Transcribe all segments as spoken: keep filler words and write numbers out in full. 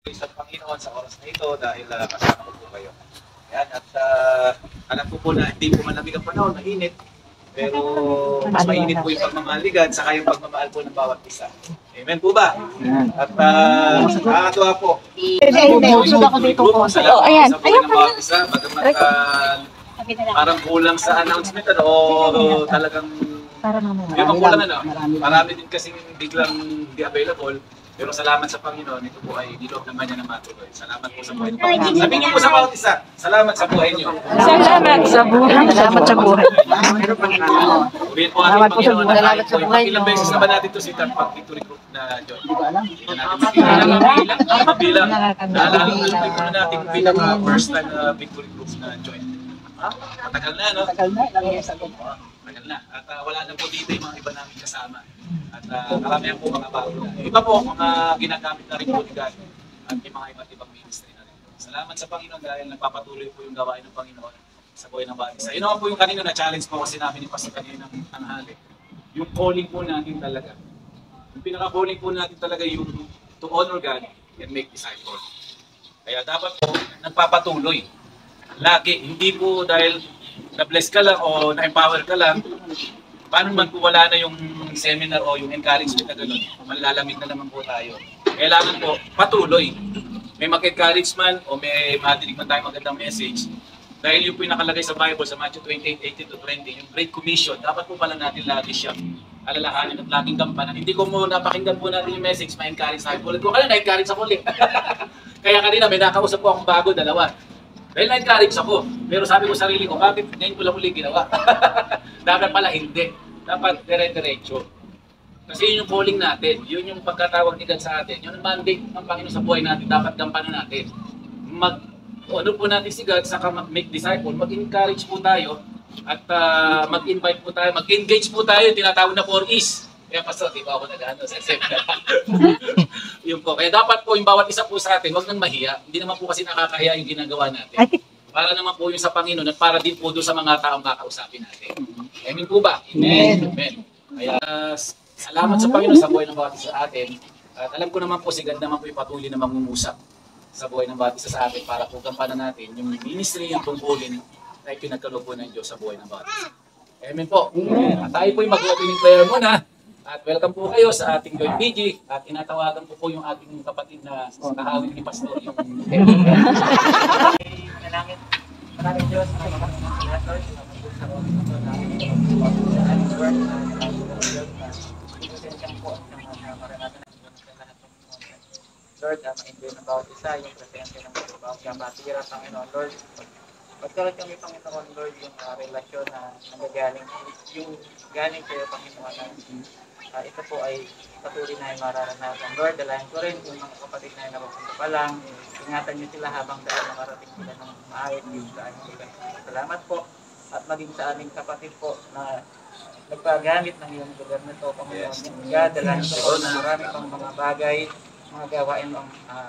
Sa Panginoon sa oras na ito dahil uh, kasama ko po kayo. Yan, at uh, alam ko po na hindi po malamig ang panahon, mainit. Pero mas mainit po yung pagmamahaligan saka yung pagmamahal po ng bawat isa. Amen po ba? At uh, nakakatuwa po. Salamat sa po ng bawat isa. Bagamat uh, parang kulang sa announcement ano, o talagang yung makulang ano. Marami din kasing biglang di available. Pero salamat sa Panginoon, ito po ay dilog naman niya na matuloy. Salamat po sa buhay ng Panginoon. Sabihin niyo po sa bawat isa, salamat sa buhay niyo. Salamat sa buhay. Salamat sa buhay. Urihin po ating Panginoon na kahit po yung ilang beses na ba natin ito si Pastor Victory Group na John. Hindi na natin mabilang. Mabilang. Naalala ko natin bilang first time na Victory Group na join. Matagal na, no? Matagal na, lang yung sagot. Matagal na. At uh, wala na po dito yung mga iba namin kasama. At uh, karamihan po mga bago na. Iba po, mga ginagamit na rin po ni God. At yung mga iba't ibang ministry na rin. Salamat sa Panginoon dahil nagpapatuloy po yung gawain ng Panginoon sa buhay ng bawat isa. Yun naman po yung kanina na-challenge po kasi namin ni Pastor kanina ng tanghali. Yung calling po natin talaga. Yung pinaka-calling po natin talaga yung to honor God and make disciples. Kaya dapat po nagpapatuloy. Lagi, hindi po dahil na-bless ka lang o na-empower ka lang, paano man po wala na yung seminar o yung encouragement na gano'n, malalamig na naman po tayo. Kailangan po patuloy. May mag-encourage man o may madinig man tayo magandang message. Dahil yung po yung nakalagay sa Bible sa Matthew twenty-eight, eighteen to twenty, yung Great Commission, dapat po pala natin lagi siya alalahanin at laging gampanan. Hindi ko mo napakinggan po natin yung message, ma-encourage tayo. Ulit ko kanina, na-encourage ako ulit. Kaya kanina may nakausap po akong bago, dalawa. Dahil na-encourage ako, pero sabi ko sarili ko, bakit ngayon ko lang uli ginawa? Dapat pala hindi. Dapat dire-diretso. Kasi yun yung calling natin, yun yung pagkatawag ni God sa atin, yun ang mandate ng Panginoon sa buhay natin, dapat gampanan natin. Mag, ano po natin si God, saka mag-make disciple, mag-encourage po tayo, at uh, mag-invite po tayo, mag-engage po tayo, tinatawag na four E's. Kaya pastor, di ba ako nag-ano sa seminar? Yun po. Kaya dapat po yung bawat isa po sa atin, huwag nang mahiya. Hindi naman po kasi nakakahiya yung ginagawa natin. Para naman po yung sa Panginoon at para din po doon sa mga taong kakausapin natin. Amen po ba? Amen. Amen. Kaya salamat sa Panginoon sa buhay ng bawat isa sa atin. At alam ko naman po si God naman po yung patuloy na mangungusap sa buhay ng bawat isa sa atin para po gampanan natin yung ministry, yung tungkulin na ipinagkaloob po ng Diyos sa buhay ng bawat isa. Amen po. Amen. At tayo po yung mag-opening prayer muna. At welcome po kayo sa ating Joint P G at tinatawagan po po yung ating kapatid na kahawig ni Pastor yung Manalangin. Maraming Diyos sa mga creator, sa mga Diyos sa mga Diyos na ating work, na pinusensyan po at mga maranasan ng Diyos sa lahat ng mga Lord, ma-enjoy ng bawat isa, yung presensya ng bawat kabatira, Panginoon, Lord. Pagkaroon kami, Panginoon, Lord, yung uh, relasyon na nanggagaling, yung galing kayo, Panginoon, Uh, ito po ay patuloy na ay mararanasan. Lord, dalayan ko rin yung mga kapatid na napapunta pa lang. Ingatan niyo sila habang dahil nakarating sila ng maayos yung daan sila. Salamat po. At maging sa aming kapatid po na nagpagamit ng iyong lugar na ito. Panginoon, yes. God, dalayan ko po na marami pang mga bagay, mga gawain ang uh,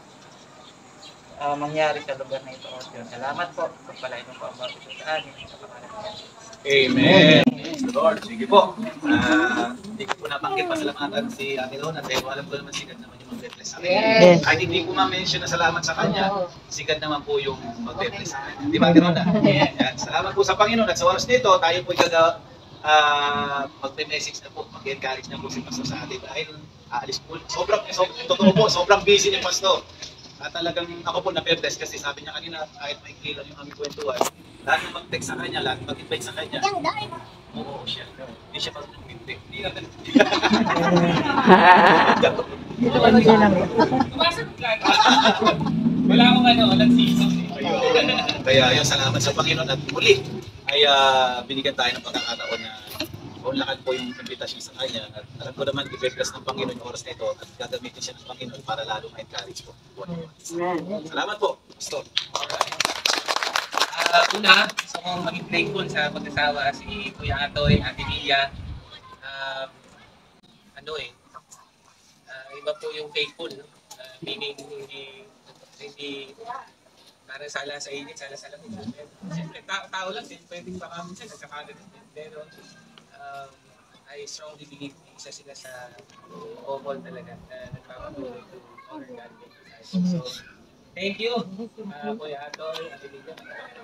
uh, mangyari sa lugar na ito. Salamat po. Pagpalain mo po ang bawat ito sa amin. Sa pangalan ng Diyos. Amen. Praise the Lord. Sige po. Uh, hindi ko po nabanggit pasalamatan si Ate Lona dahil alam ko naman si God naman yung mag-bless sa akin. Yes. Kahit hindi ko ma-mention na salamat sa Kanya, si God naman po yung mag-bless sa Kanya. Di ba, Ate Lona? Yes. Yan. Salamat po sa Panginoon at sa oras nito, tayo po gaga uh, mag-message na po, mag-encourage na po si Pastor sa atin dahil aalis po. Sobrang, sobrang, totoo po, sobrang busy ni Pastor. At talagang ako po na-bless kasi sabi niya kanina, kahit may kilang yung aming kwentuhan, lahat ng mag-text sa kanya, lahat ng mag-invite sa kanya. Oo, siya. Hindi siya mag-invite. Hindi na ganun. Wala akong ano, walang season. Kaya yun, salamat sa Panginoon at muli ay uh, binigyan tayo ng pagkakataon na unlakan po yung invitation sa kanya at alam ko naman i-bless ng Panginoon yung oras na ito at gagamitin siya ng Panginoon para lalo ma-encourage po. Salamat po, Pastor. Uh, una, gusto kong maging thankful sa mag-asawa si Kuya Atoy, Ate Lia. Uh, ano eh, uh, iba po yung faithful, no? Uh, meaning hindi, hindi parang sala sa init, sala sa lamig. Siyempre, tao, tao lang din, pwedeng baka minsan nagkakalat din. Pero um, I strongly believe isa sila sa couple talaga na nagpapatuloy to honor God and disciples. So, thank you, uh, Kuya Atoy, Ate Lydia.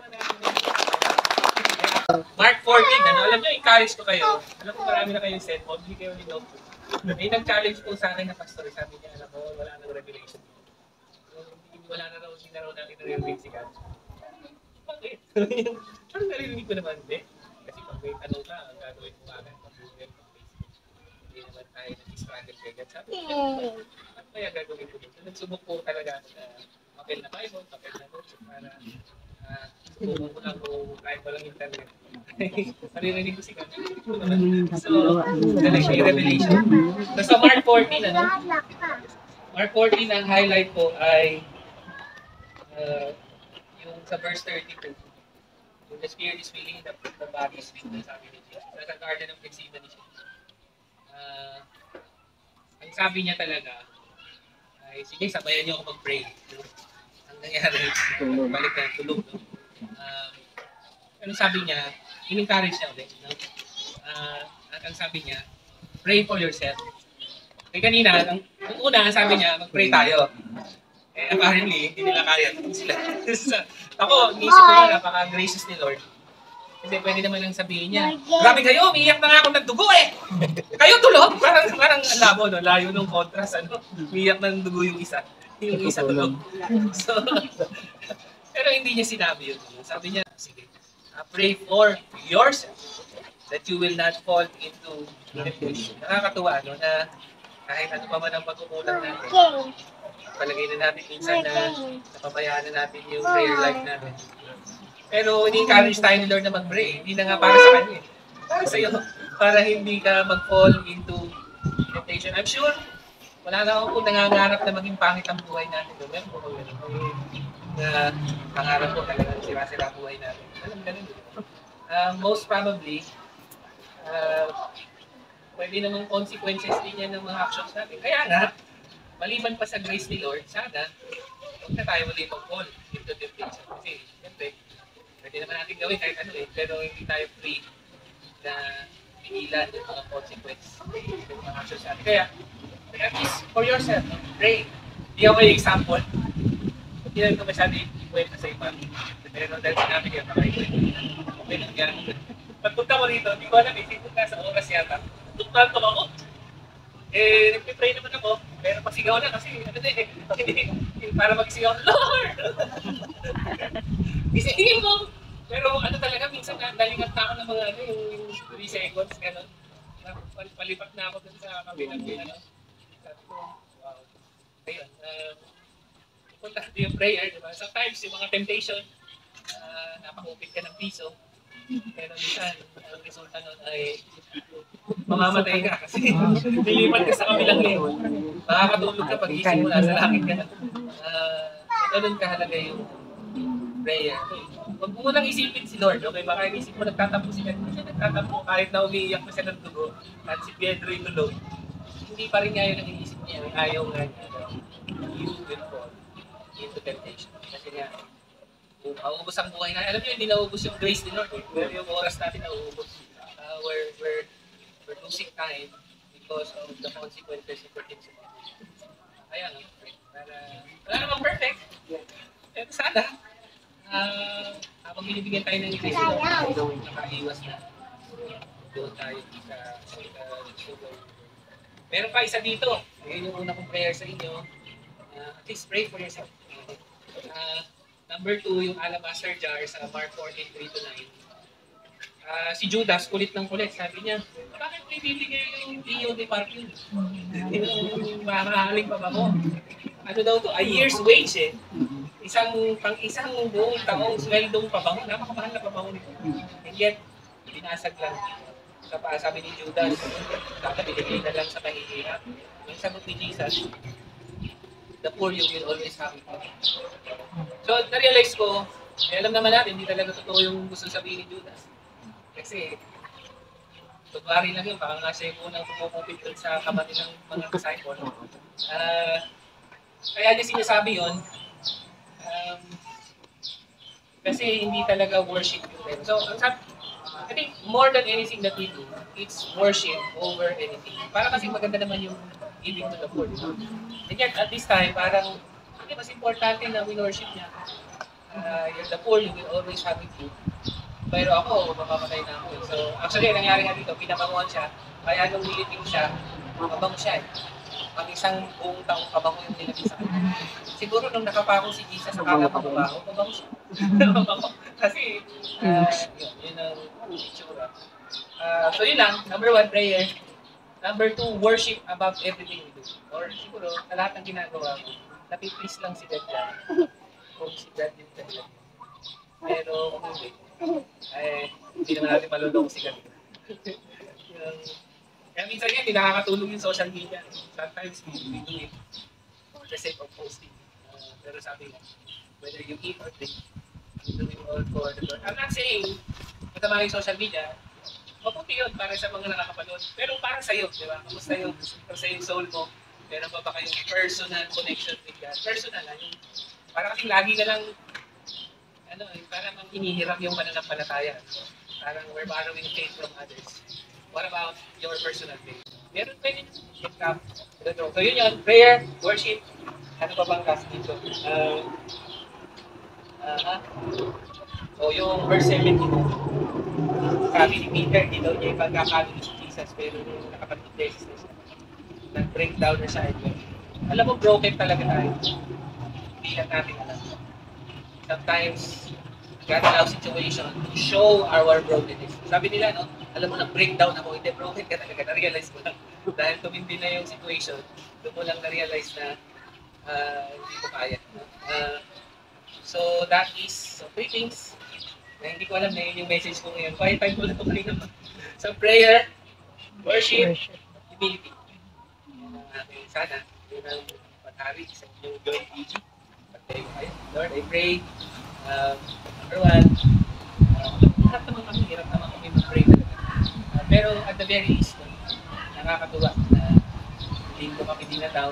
Mark fourteen, ano, alam nyo, encourage ko kayo. Alam ko marami na kayong cellphone, hindi kayo nito. May nag-challenge po sa akin na pastor, sabi niya, alam mo, wala nang revelation. Wala na raw, hindi na raw natin nare-reveal si God. Bakit? Parang narinig ko naman, eh. Kasi pag may tanong ka, ang gagawin mo agad, pag-google, pag-Facebook. Hindi naman tayo nag-struggle kay God. Sabi ko, ano kaya gagawin ko dito? Nagsubok po talaga sa papel na Bible, papel na notes, para uh, subukan ko lang kung kahit walang internet. Naririnig ko si God. So, talagang may revelation. So, sa Mark fourteen, ano? Mark fourteen, ang highlight po ay uh, yung sa verse thirty-two. Yung the spirit is willing, the, the body is weak, sabi ni Jesus. Sa Garden of Gethsemane siya. Uh, ang sabi niya talaga, ay sige, sabayan niyo ako mag-pray. Ang nangyari, balik na tulog. No? Uh, ano sabi niya, in-encourage niya ulit. No? Uh, at ang sabi niya, pray for yourself. Eh kanina, ang, ang una, sabi niya, mag-pray tayo. Eh apparently, hindi nila kaya. Sila. Ako, inisip ko na, napaka-gracious ni Lord. Kasi pwede naman lang sabihin niya, grabe kayo, umiiyak na nga ako ng dugo eh! Kayo tulog! Parang, parang labo, no? Layo nung contrast, ano? Umiiyak ng dugo yung isa. Yung isa tulog. So, pero hindi niya sinabi yun. Sabi niya, sige, uh, pray for yourself that you will not fall into temptation. Nakakatuwa, no? Na kahit ano pa man ang pagkukulang natin, palagay na natin minsan na napabayaan na natin yung prayer life natin. Pero ini-encourage tayo ni Lord na mag-pray. Hindi na nga para sa kanya. Para sa iyo. Para hindi ka mag-fall into temptation. I'm sure, wala na ako kung nangangarap na maging pangit ang buhay natin. Meron po ko yun. Na pangarap ko talaga sira-sira buhay natin. Alam ganun. Uh, most probably, uh, pwede namang consequences din yan ng mga actions natin. Kaya nga, maliban pa sa grace ni Lord, sana, huwag na tayo muli mag-fall into temptation. Kasi, siyempre, pwede naman natin gawin kahit ano eh, pero hindi tayo free na pigilan yung mga consequence ng mga actions natin. Kaya, at least for yourself, pray. Hindi ako yung example. Hindi namin ko masyado i-kwenta sa iba. Pero dahil sinabi niya, makaikuwenta. Okay lang yan. Pagpunta ko rito, hindi ko alam eh, hindi ko na sa oras yata. Tuktan ko ako. Eh, nagpipray naman ako, pero pasigaw na kasi, ano din eh, para magsigaw, Lord! Isingin mo! Pero ano talaga, minsan nalingat na ako ng mga ano, yung three seconds, gano'n. Palipat na ako dun sa kabilang ano. Sabi ko, wow. Ayun, uh, punta natin yung prayer, di ba? Sometimes, yung mga temptation, uh, napakupit ka ng piso. Pero minsan, ang resulta nun ay mamamatay ka kasi nilipat ka sa kabilang level. Makakatulog ka pag isip mo, nasa langit ka na. Uh, ganun kahalaga yung prayer. Huwag mo lang isipin si Lord, okay? Baka isip mo nagtatampo siya, hindi siya nagtatampo kahit na umiiyak na siya ng dugo at si Pedro yung tulog. Hindi pa rin nga yun ang inisip niya. Ayaw nga niya. You will fall into temptation. Kasi nga, mauubos ang buhay na. Alam niyo, hindi nauubos yung grace ni Lord. Pero yung oras natin nauubos. Uh, we're, we're, we're losing time because of the consequences of the things. Kaya nga, para, wala namang perfect. Pero sana, uh, habang binibigyan tayo ng grace ni Lord, nakaiwas na. Doon tayo sa sugar. Meron pa isa dito. Yun yung una kong prayer sa inyo. Uh, at least pray for yourself. Uh, Number two, yung alabaster jar sa Mark fourteen, three to nine. Uh, si Judas, kulit ng kulit. Sabi niya, bakit may bibigay yung iyo ni perfume? Yung mamahaling pabango. Ano daw to? A year's wage eh. Isang, pang isang buong taong sweldong pabango. Napakamahal na pabango nito. And yet, binasag lang. Sabi ni Judas, dapat binigay na lang sa kahihirap. Yung sagot ni Jesus, the poor you will always have. So, na-realize ko, eh, alam naman natin, hindi talaga totoo yung gusto sabihin ni Judas. Kasi, tutwari lang yun, baka nga siya yung unang pumupupit doon sa kamati ng mga disciple. Uh, kaya niya sinasabi yun, um, kasi hindi talaga worship yun. So, sabi, I think more than anything that we do, it's worship over anything. Para kasi maganda naman yung giving to the poor. And yet, at this time, parang, hindi, mas importante na we-worship niya. Uh, you're the poor, you will always have it food. Pero ako, mamamatay na ako. So, actually, nangyari nga dito, pinabanguan siya. Kaya nung niliting siya, mabango siya eh. Ang isang buong taong kabango yung nilagay sa kanya. Siguro nung nakapako si Jesus sa kala mababaho, mabango siya. Mabango. Kasi, uh, yun, yun ang itsura. Uh, so yun lang, number one, prayer. Number two, worship above everything we do. Or siguro, sa lahat ng ginagawa mo, napiplease lang si God dyan. Kung si God din talaga. Pero kung hindi, ay hindi naman natin malulong si God. Yung, kaya minsan yan, hindi nakakatulong yung social media. Sometimes we, we do it for the sake of posting. Uh, pero sabi nga, whether you eat or drink, you do it all for the Lord. I'm not saying, matama yung social media, mabuti yun para sa mga nakakapanood. Pero para sa'yo, di ba? Kamusta yung, sa yung soul mo? Meron pa ba kayong personal connection with God? Personal na yung, para kasi lagi na lang, ano, parang hinihirap yung pananampalataya. Parang we're borrowing faith from others. What about your personal faith? Meron pwede i-come. So yun yun, prayer, worship. Ano pa bang last dito? Uh, uh, so yung verse seventeen, sabi ni Peter, di daw niya ipagkakalo ni Jesus, pero nung nakapatid beses na siya, nag-breakdown na siya. Alam mo, broken talaga tayo. Hindi lang natin alam. Sometimes, God allows situation to show our brokenness. Sabi nila, no? Alam mo, nag-breakdown ako, hindi, broken ka talaga. Na-realize ko lang. Dahil tumindi na yung situation, doon mo lang na-realize na uh, hindi ko kaya. Uh, so, that is, so three things na hindi ko alam na yun yung message ko ngayon. Quiet time ko lang ito kanina. So, prayer, worship, humility. Yan ang aking sana. Yun ang pag-hari sa inyong Joy P G. Lord, I pray, um, number one, uh, lahat naman kami, hirap naman kami mag-pray talaga. Uh, pero at the very least, nakakatuwa na hindi ko kami dinataw.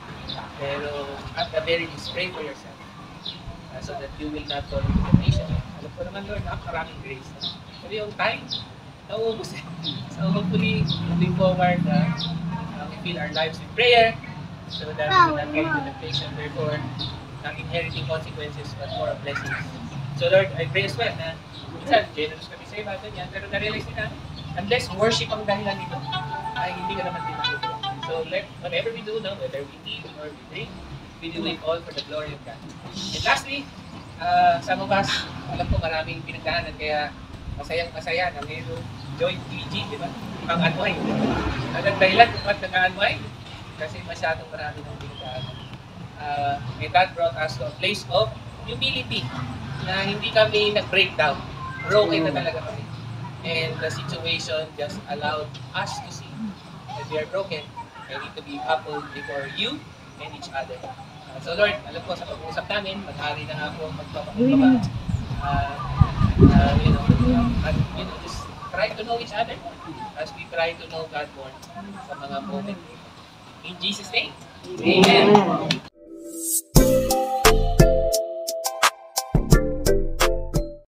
Pero at the very least, pray for yourself uh, so that you will not fall into temptation. Alam ko naman, Lord, napakaraming grace. No? Pero yung time, nauubos eh. So hopefully, moving forward, uh, uh, we fill our lives with prayer so that we will not get into temptation. Therefore, not inheriting consequences but more of blessings. So Lord, I pray as well na minsan, generous kami sa iba, ganyan, pero na-realize din namin, unless worship ang dahilan dito, ay hindi ka naman din nakikita. So let, whatever we do, no, whether we eat or we drink, we do it all for the glory of God. And lastly, uh, some of us, alam ko maraming pinagdaanan, kaya masayang-masaya na mayroong Joy P G, di ba? Pang-anway. Ang dahilan kung ba't nag-anway? Kasi masyadong marami ng pinagdaanan. Uh, and God brought us to a place of humility na hindi kami nag-breakdown. Broken na talaga kami. And the situation just allowed us to see that we are broken and need to be humble before you and each other. Uh, so Lord, alam ko sa pag-uusap namin, mag-ari na nga ako magpapakababa. Uh, uh, you know, uh, and, you know, just try to know each other as we try to know God more sa mga moment. In Jesus' name, Amen.